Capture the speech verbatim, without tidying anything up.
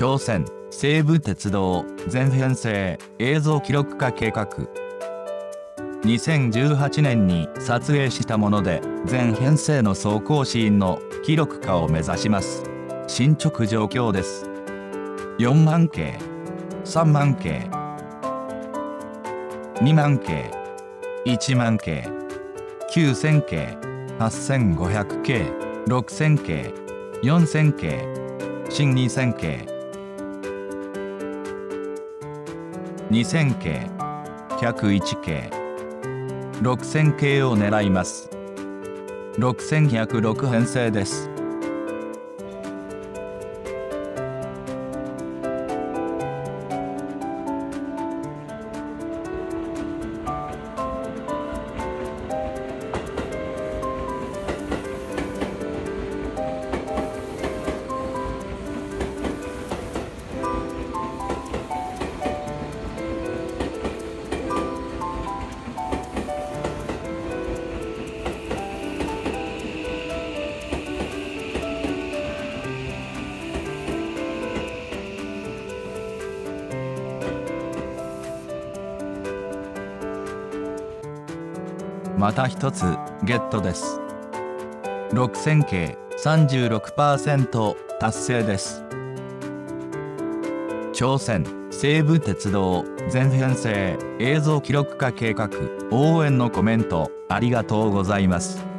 朝鮮西武鉄道全編成映像記録化計画。にせんじゅうはちねんに撮影したもので、全編成の走行シーンの記録化を目指します。進捗状況です。よんまんけい、さんまんけい、にまんけい、いちまんけい、きゅうせんけい、はっせんごひゃくけい、ろくせんけい、よんせんけい、新にせんけい、にせんけい、ひゃくいちけい、ろくせんけいを狙います。ろくせんひゃくろく編成です。また一つゲットです。ろくせんけい さんじゅうろくパーセント 達成です。朝鮮西武鉄道全編成映像記録化計画応援のコメントありがとうございます。